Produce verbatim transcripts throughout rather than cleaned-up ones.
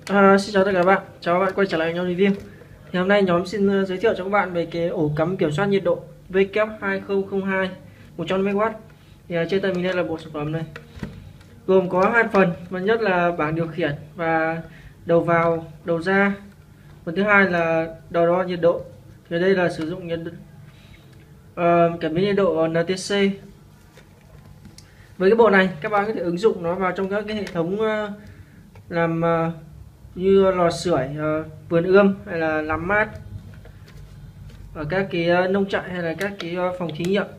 À, xin chào tất cả các bạn, chào các bạn quay trở lại nhóm review. Thì hôm nay nhóm xin uh, giới thiệu cho các bạn về cái ổ cắm kiểm soát nhiệt độ W hai không không hai một trăm năm mươi oát. Thì uh, trên tay mình đây là bộ sản phẩm này, gồm có hai phần. Phần nhất là bảng điều khiển và đầu vào, đầu ra. Phần thứ hai là đầu đo nhiệt độ. Thì đây là sử dụng nhiệt uh, cảm biến nhiệt độ en tê xê. Với cái bộ này các bạn có thể ứng dụng nó vào trong các cái hệ thống uh, làm uh, như lò sưởi, uh, vườn ươm hay là làm mát ở các cái uh, nông trại hay là các cái uh, phòng thí nghiệm.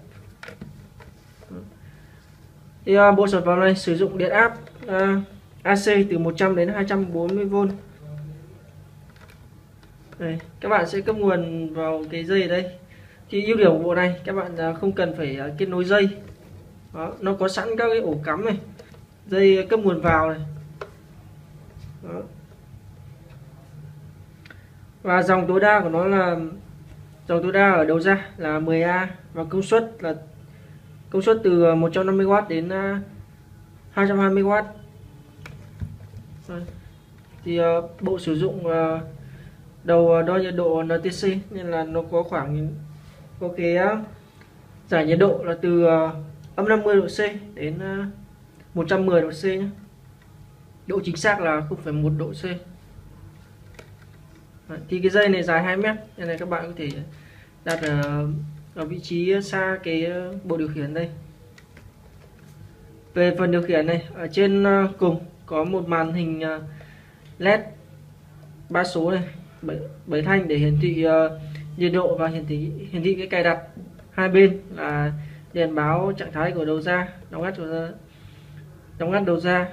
Thì uh, bộ sản phẩm này sử dụng điện áp uh, a xê từ một trăm đến hai trăm bốn mươi vôn. Đây, các bạn sẽ cấp nguồn vào cái dây ở đây. Thì ưu điểm của bộ này các bạn uh, không cần phải uh, kết nối dây. Đó, nó có sẵn các cái ổ cắm này, dây cấp nguồn vào này. Đó. Và dòng tối đa của nó là dòng tối đa ở đầu ra là mười A và công suất là công suất từ một trăm năm mươi oát đến hai trăm hai mươi oát. Thì uh, bộ sử dụng uh, đầu đo nhiệt độ en tê xê nên là nó có khoảng có cái uh, giải nhiệt độ là từ uh, âm năm mươi độ C đến uh, một trăm mười độ C nhé. Độ chính xác là không phẩy một độ C. Thì cái dây này dài hai mét nên là các bạn có thể đặt ở, ở vị trí xa cái bộ điều khiển đây. Về phần điều khiển này, ở trên cùng có một màn hình led ba số này, bảy thanh để hiển thị uh, nhiệt độ và hiển thị hiển thị cái cài đặt. Hai bên là đèn báo trạng thái của đầu ra, đóng ngắt của đóng ngắt đầu ra.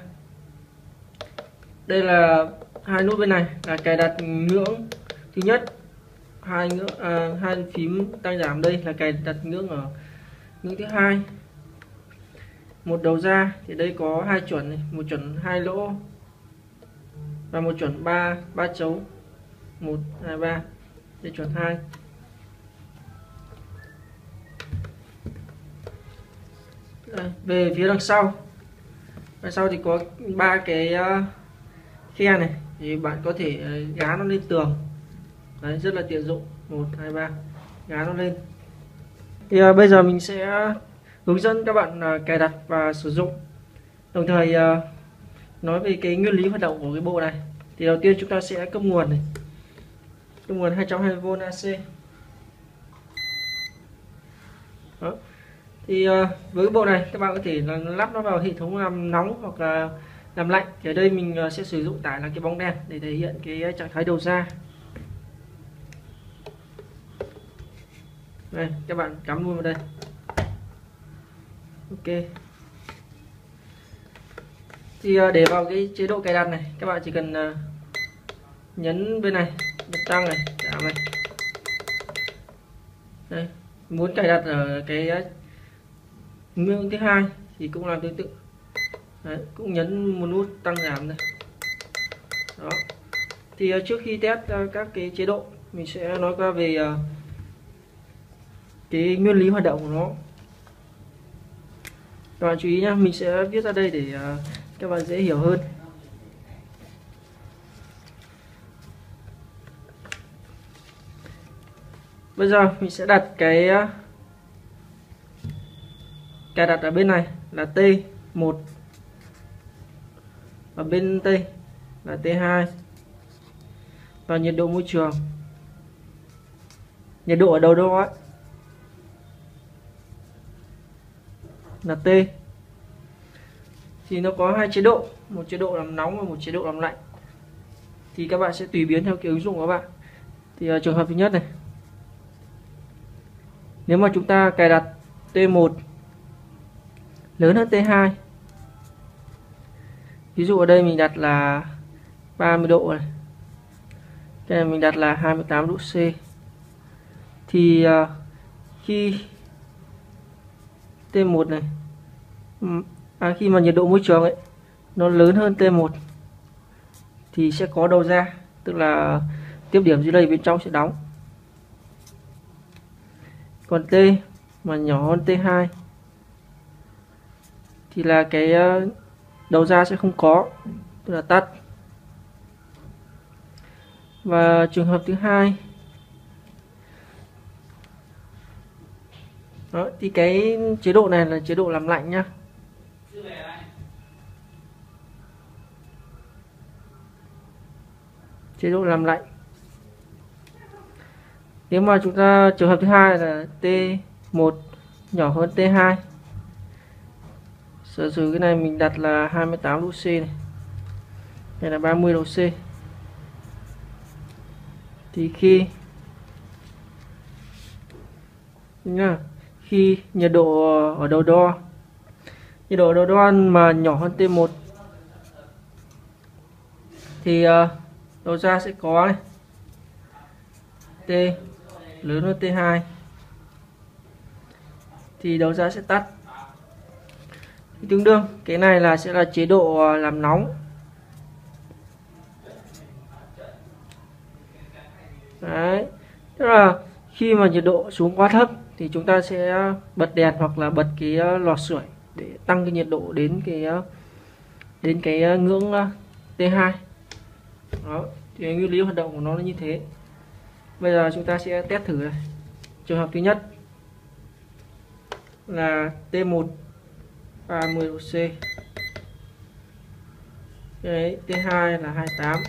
Đây là hai nút bên này là cài đặt ngưỡng thứ nhất, hai ngưỡng à, hai phím tăng giảm đây là cài đặt ngưỡng ở ngưỡng thứ hai. Một đầu ra thì đây có hai chuẩn này, một chuẩn hai lỗ và một chuẩn ba ba chấu, một hai ba, đây chuẩn hai. Đây, về phía đằng sau đằng sau thì có ba cái uh, khe này, thì bạn có thể gá nó lên tường. Đấy, rất là tiện dụng. Một hai ba, gá nó lên. Thì uh, bây giờ mình sẽ hướng dẫn các bạn uh, cài đặt và sử dụng, đồng thời uh, nói về cái nguyên lý hoạt động của cái bộ này. Thì đầu tiên chúng ta sẽ cấp nguồn này, cấp nguồn hai trăm hai mươi vôn a xê. Đó. Thì uh, với cái bộ này các bạn có thể là lắp nó vào hệ thống làm nóng hoặc là làm lạnh. Thì ở đây mình sẽ sử dụng tải là cái bóng đèn để thể hiện cái trạng thái đầu ra. Đây, các bạn cắm luôn vào đây. Ok. Thì để vào cái chế độ cài đặt này, các bạn chỉ cần nhấn bên này, bật tăng này, giảm này. Đây, muốn cài đặt ở cái ngưỡng thứ hai thì cũng làm tương tự. Đấy, cũng nhấn một nút tăng giảm này. Đó. Thì uh, trước khi test uh, các cái chế độ, mình sẽ nói qua về uh, cái nguyên lý hoạt động của nó. Các bạn chú ý nhé, mình sẽ viết ra đây để uh, các bạn dễ hiểu hơn. Bây giờ mình sẽ đặt cái uh, cài đặt ở bên này là T một, ở bên Tây là T hai, và nhiệt độ môi trường, nhiệt độ ở đầu đo ấy là T. Thì nó có hai chế độ, một chế độ làm nóng và một chế độ làm lạnh. Thì các bạn sẽ tùy biến theo cái ứng dụng của các bạn. Thì uh, trường hợp thứ nhất này, nếu mà chúng ta cài đặt T một lớn hơn T hai, ví dụ ở đây mình đặt là ba mươi độ này, cái này mình đặt là hai mươi tám độ C, thì uh, khi T một này à, khi mà nhiệt độ môi trường ấy nó lớn hơn T một thì sẽ có đầu ra, tức là tiếp điểm dưới đây bên trong sẽ đóng. Còn T mà nhỏ hơn T hai thì là cái uh, đầu ra sẽ không có, tức là tắt. Và trường hợp thứ hai, đó, thì cái chế độ này là chế độ làm lạnh nhá. Chế độ làm lạnh. Nếu mà chúng ta trường hợp thứ hai là T một nhỏ hơn T hai, giả sử cái này mình đặt là hai mươi tám độ C này, đây là ba mươi độ C, thì khi nha, khi nhiệt độ ở đầu đo nhiệt độ ở đầu đo mà nhỏ hơn T một thì uh, đầu ra sẽ có này, T lớn hơn T hai thì đầu ra sẽ tắt. Thì tương đương cái này là sẽ là chế độ làm nóng. Đấy, tức là khi mà nhiệt độ xuống quá thấp thì chúng ta sẽ bật đèn hoặc là bật cái lò sưởi để tăng cái nhiệt độ đến cái đến cái ngưỡng T hai. Đó, thì nguyên lý hoạt động của nó là như thế. Bây giờ chúng ta sẽ test thử này. Trường hợp thứ nhất là T một ba mươi độ C, đấy, T hai là hai mươi tám.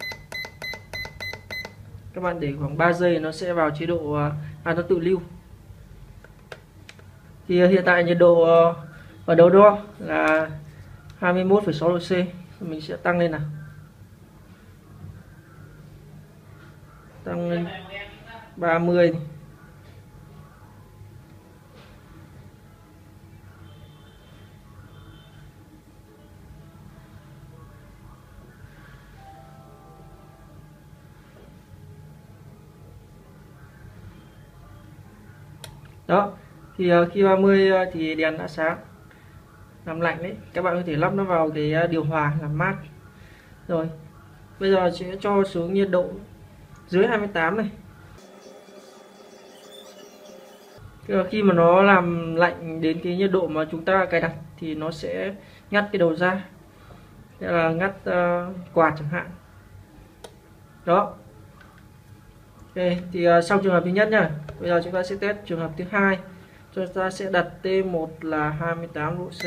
Các bạn để khoảng ba giây nó sẽ vào chế độ à, nó tự lưu. Thì hiện tại nhiệt độ ở đầu đo là hai mươi mốt phẩy sáu độ C. Mình sẽ tăng lên nào. Tăng lên ba mươi này. Đó, thì uh, khi ba mươi uh, thì đèn đã sáng, làm lạnh đấy. Các bạn có thể lắp nó vào cái uh, điều hòa làm mát. Rồi, bây giờ sẽ cho xuống nhiệt độ dưới hai mươi tám này. Khi mà nó làm lạnh đến cái nhiệt độ mà chúng ta cài đặt thì nó sẽ ngắt cái đầu ra, tức là ngắt uh, quạt chẳng hạn. Đó. Ok, thì uh, xong trường hợp thứ nhất nhá. Bây giờ chúng ta sẽ test trường hợp thứ hai. Chúng ta sẽ đặt T một là hai mươi tám độ C.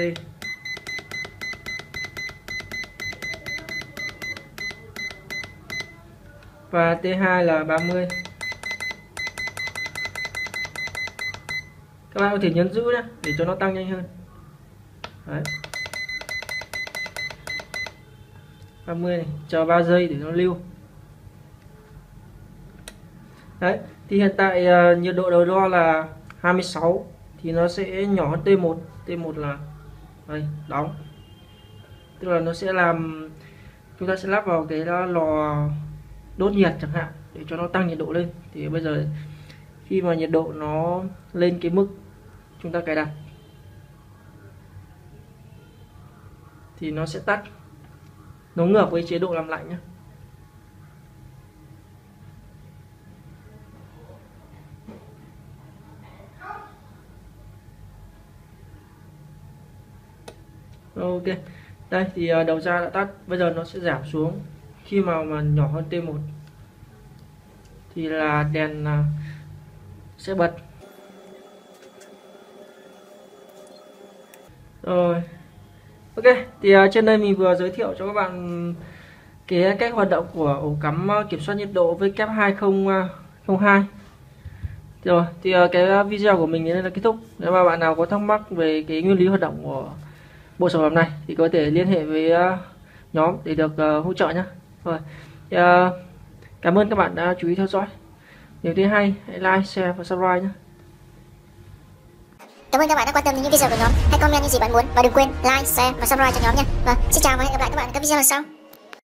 Và T hai là ba mươi. Các bạn có thể nhấn giữ nhé để cho nó tăng nhanh hơn. Đấy. ba mươi này, chờ ba giây để nó lưu. Đấy, thì hiện tại uh, nhiệt độ đầu đo là hai mươi sáu thì nó sẽ nhỏ hơn T một. T một là đây, đóng. Tức là nó sẽ làm, chúng ta sẽ lắp vào cái lò đốt nhiệt chẳng hạn để cho nó tăng nhiệt độ lên. Thì bây giờ khi mà nhiệt độ nó lên cái mức chúng ta cài đặt thì nó sẽ tắt. Nó ngược với chế độ làm lạnh nhé. Ok, đây thì đầu ra đã tắt. Bây giờ nó sẽ giảm xuống. Khi mà mà nhỏ hơn T một thì là đèn sẽ bật. Rồi, ok, thì trên đây mình vừa giới thiệu cho các bạn cái cách hoạt động của ổ cắm kiểm soát nhiệt độ W hai không không hai. Rồi, thì cái video của mình đến đây là kết thúc. Nếu mà bạn nào có thắc mắc về cái nguyên lý hoạt động của bộ sản phẩm này thì có thể liên hệ với nhóm để được hỗ trợ nhé. Rồi, thì, cảm ơn các bạn đã chú ý theo dõi. Nếu thấy hay, hãy like, share và subscribe nhé. Cảm ơn các bạn đã quan tâm đến những video của nhóm. Hãy comment những gì bạn muốn và đừng quên like, share và subscribe cho nhóm nha. Và xin chào và hẹn gặp lại các bạn ở các video lần sau.